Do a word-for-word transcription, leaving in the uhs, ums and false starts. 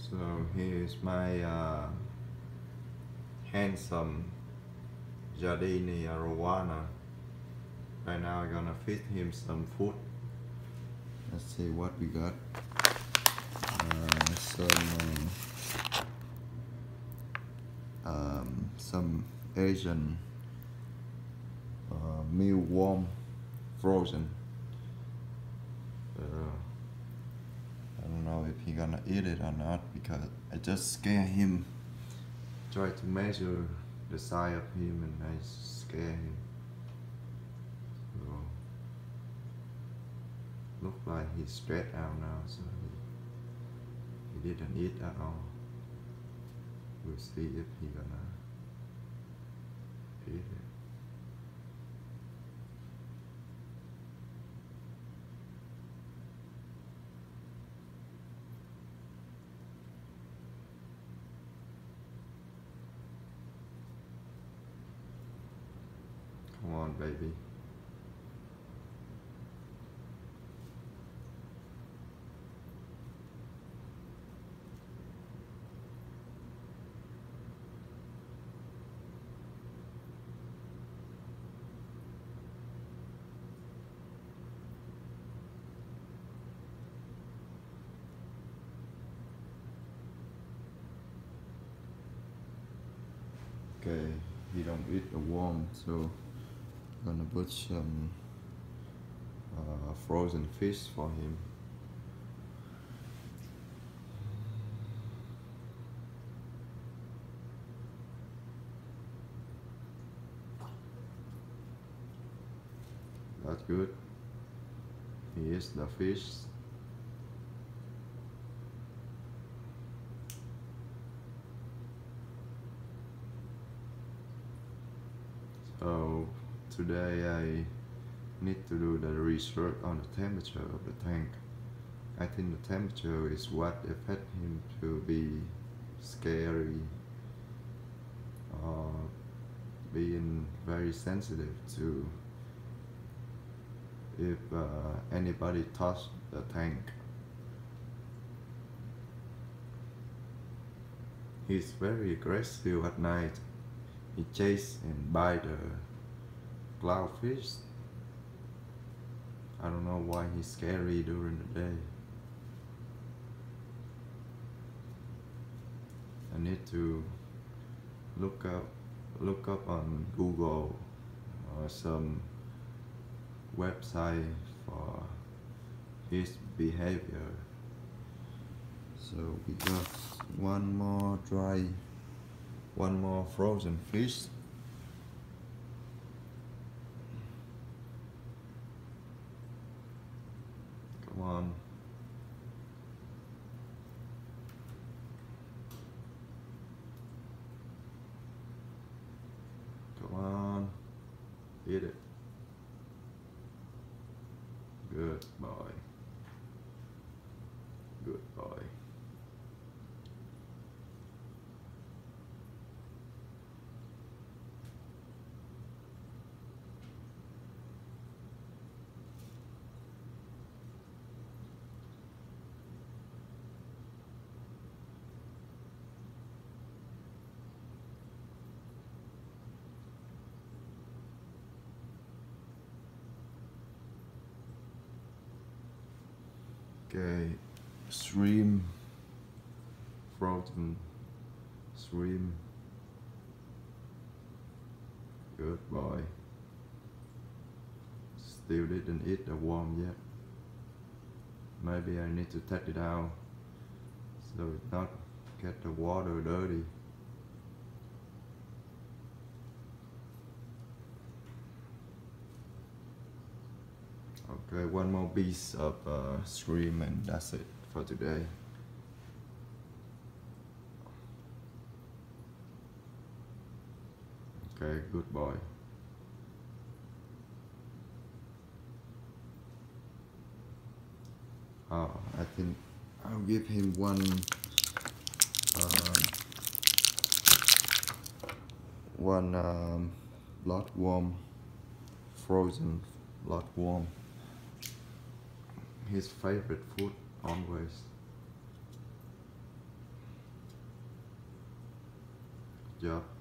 So here's my uh, handsome Jardini arowana. Right now I'm gonna feed him some food. Let's see what we got. Uh, some uh, um, some Asian uh, mealworm frozen. Uh, I don't know if he's gonna eat it or not because I just scare him. Try to measure the size of him and I scare him. So, look like he's stressed out now, so he, he didn't eat at all. We'll see if he's gonna eat it. Come on, baby. Okay, he don't eat the worm, so I'm gonna put some uh, frozen fish for him. That's good. He eats the fish. So today I need to do the research on the temperature of the tank. I think the temperature is what affect him to be scary or being very sensitive to if uh, anybody touch the tank. He's very aggressive at night. He chase and bite the clownfish. I don't know why he's scary during the day. I need to look up look up on Google or some website for his behavior. So we got one more dry, one more frozen fish. Come on. Come on. Eat it. Good boy. Good boy. Okay, shrimp, frozen shrimp. Good boy. Still didn't eat the worm yet. Maybe I need to take it out so it not get the water dirty. Okay, one more piece of uh, shrimp and that's it for today. Okay, good boy. Oh, I think I'll give him one uh, one um, bloodworm, frozen bloodworm. His favorite food always. job.